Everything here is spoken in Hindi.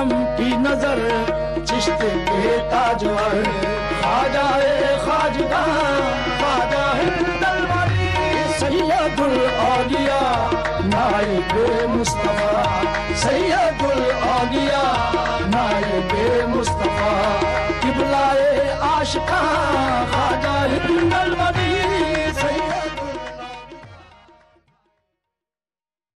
करम की नजर चिश्ते के ताजवर ख्वाजाए ख्वाजगा ख्वाजा हिंदल वाली सैयदुल औलिया नाइबे मुस्तफा सैयदुल औलिया नाइबे मुस्तफा किबलाए आशिका ख्वाजा हिंदल वाली